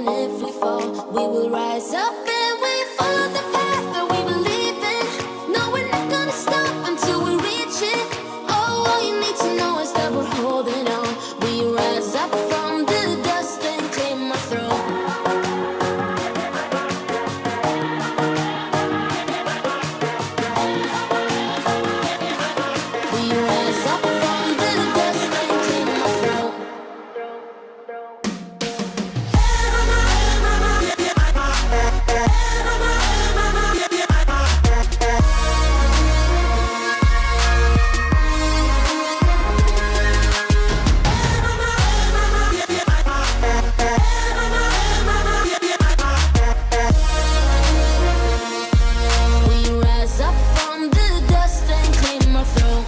even if we fall, we will rise up and we follow the path that we believe in. No, we're not gonna stop until we reach it. Oh, all you need to know is that we're holding on. We rise up from the dust and claim our throne. We rise up from the dust and claim our throne. We rise up from the dust and claim our throne.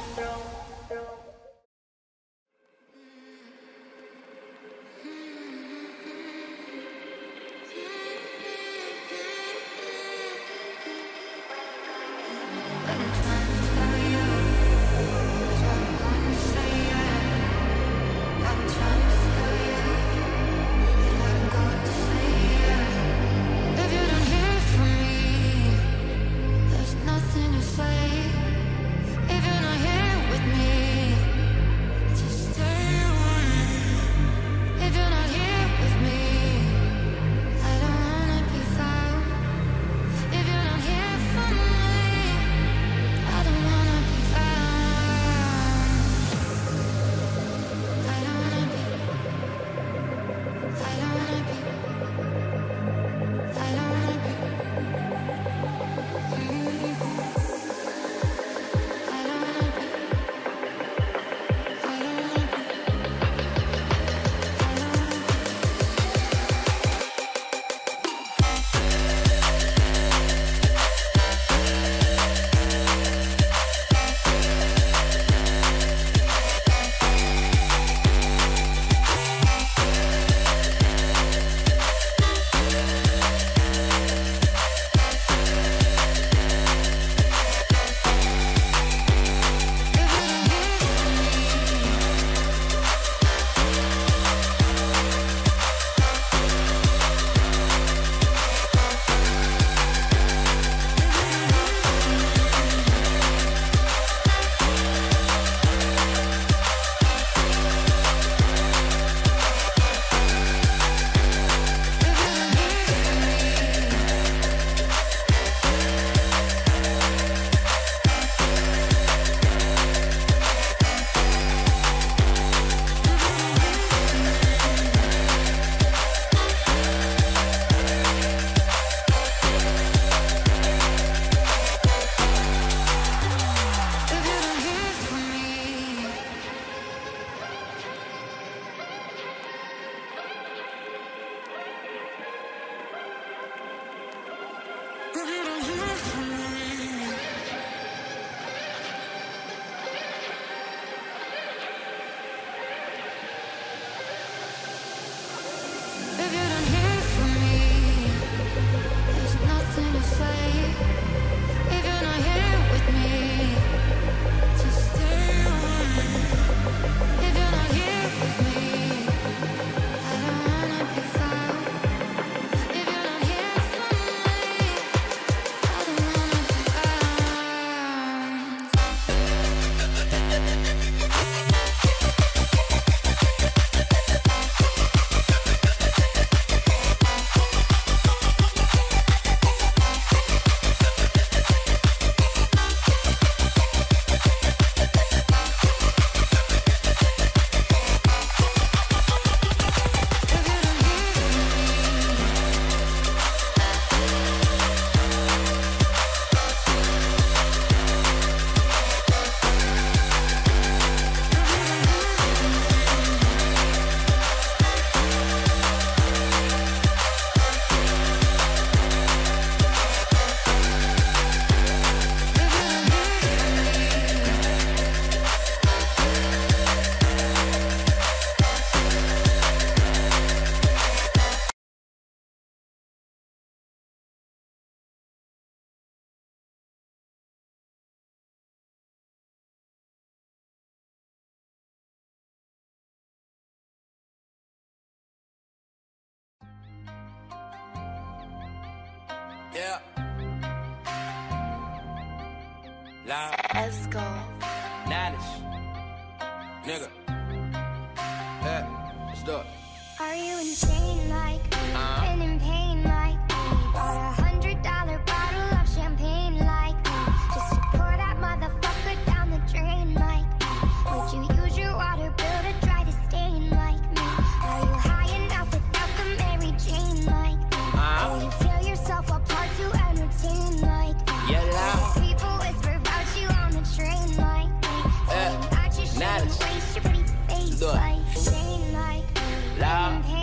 If you don't hear from me, there's nothing to say. If you're not here with me, just stay away. If you're not here with me, I don't wanna be found. If you're not here for me, I don't wanna be found. I don't wanna be. I don't wanna be. I don't wanna be. I don't wanna be. I don't wanna be. If you don't hear from me, if you don't hear from me, if you don't hear from me, there's nothing to say. If you're not here with me, just stay away. If you're not here with me, I don't wanna be found. If you're not here for me, I don't wanna be found. Yeah. Loud. Let's go. Nanish. Nigga. Yeah. Let's do it. Are you insane like me? Been in pain like me? Bought $100 bottle of champagne like me? Just to pour that motherfucker down the drain like me? Would you use your water bill to try to stain like me? Are you high enough without the Mary Jane like me? Will you tear yourself apart to entertain like me? Yeah, loud. People whisper about you on the train like me? Saying that you shouldn't waste your pretty face like Shane like me? Loud. Been in pain